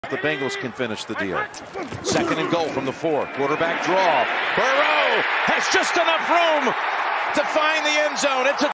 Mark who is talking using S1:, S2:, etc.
S1: The Bengals can finish the deal. Second and goal from the 4. Quarterback draw. Burrow has just enough room to find the end zone. It's a